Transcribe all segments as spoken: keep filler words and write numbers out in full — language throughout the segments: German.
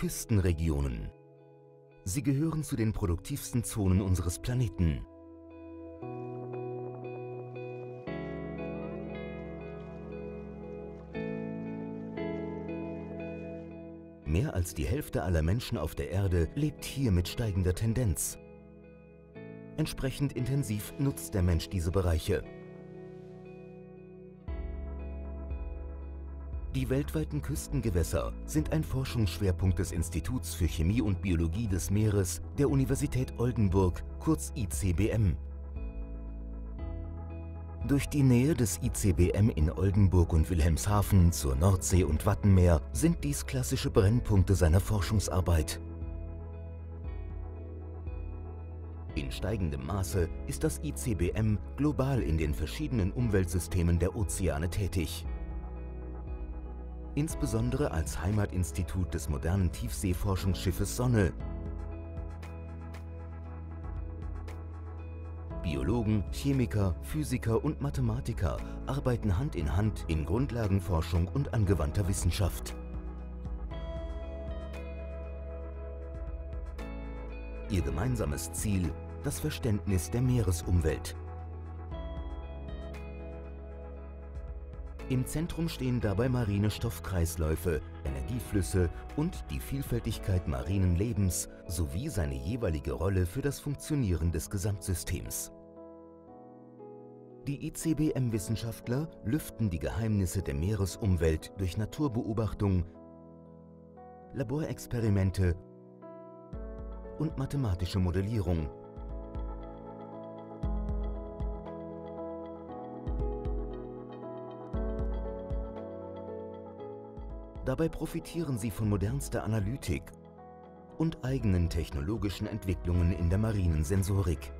Küstenregionen. Sie gehören zu den produktivsten Zonen unseres Planeten. Mehr als die Hälfte aller Menschen auf der Erde lebt hier mit steigender Tendenz. Entsprechend intensiv nutzt der Mensch diese Bereiche. Die weltweiten Küstengewässer sind ein Forschungsschwerpunkt des Instituts für Chemie und Biologie des Meeres der Universität Oldenburg, kurz I C B M. Durch die Nähe des I C B M in Oldenburg und Wilhelmshaven zur Nordsee und Wattenmeer sind dies klassische Brennpunkte seiner Forschungsarbeit. In steigendem Maße ist das I C B M global in den verschiedenen Umweltsystemen der Ozeane tätig. Insbesondere als Heimatinstitut des modernen Tiefseeforschungsschiffes Sonne. Biologen, Chemiker, Physiker und Mathematiker arbeiten Hand in Hand in Grundlagenforschung und angewandter Wissenschaft. Ihr gemeinsames Ziel: das Verständnis der Meeresumwelt. Im Zentrum stehen dabei marine Stoffkreisläufe, Energieflüsse und die Vielfältigkeit marinen Lebens sowie seine jeweilige Rolle für das Funktionieren des Gesamtsystems. Die I C B M-Wissenschaftler lüften die Geheimnisse der Meeresumwelt durch Naturbeobachtung, Laborexperimente und mathematische Modellierung. Dabei profitieren sie von modernster Analytik und eigenen technologischen Entwicklungen in der marinen Sensorik.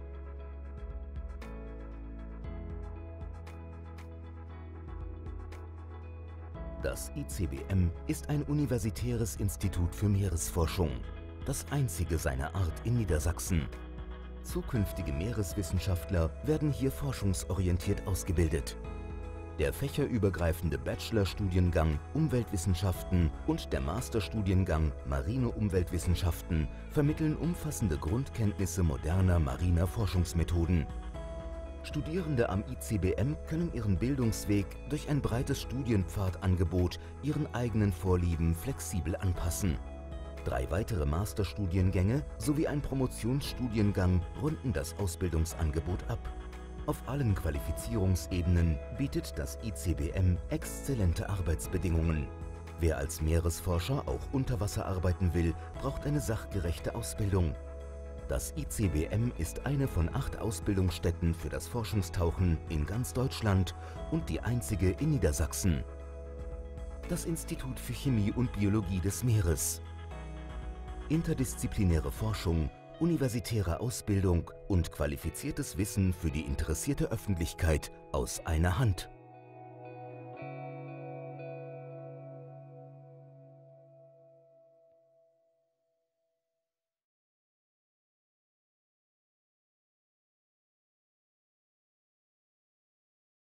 Das I C B M ist ein universitäres Institut für Meeresforschung, das einzige seiner Art in Niedersachsen. Zukünftige Meereswissenschaftler werden hier forschungsorientiert ausgebildet. Der fächerübergreifende Bachelorstudiengang Umweltwissenschaften und der Masterstudiengang Marine Umweltwissenschaften vermitteln umfassende Grundkenntnisse moderner mariner Forschungsmethoden. Studierende am I C B M können ihren Bildungsweg durch ein breites Studienpfadangebot ihren eigenen Vorlieben flexibel anpassen. Drei weitere Masterstudiengänge sowie ein Promotionsstudiengang runden das Ausbildungsangebot ab. Auf allen Qualifizierungsebenen bietet das I C B M exzellente Arbeitsbedingungen. Wer als Meeresforscher auch unter Wasser arbeiten will, braucht eine sachgerechte Ausbildung. Das I C B M ist eine von acht Ausbildungsstätten für das Forschungstauchen in ganz Deutschland und die einzige in Niedersachsen. Das Institut für Chemie und Biologie des Meeres. Interdisziplinäre Forschung, universitäre Ausbildung und qualifiziertes Wissen für die interessierte Öffentlichkeit aus einer Hand.